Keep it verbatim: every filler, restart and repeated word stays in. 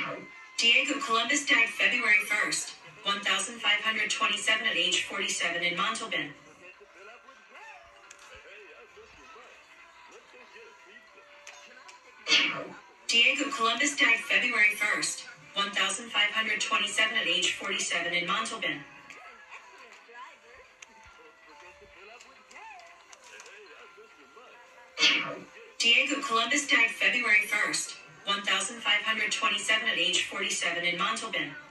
Diego Columbus died February first, one thousand five hundred twenty-seven at age forty-seven in Montalbán. Diego Columbus died February first, one thousand five hundred twenty-seven at age forty-seven in Montalbán. Diego Columbus died February first, one thousand five hundred twenty-seven at age forty-seven in Montalbán.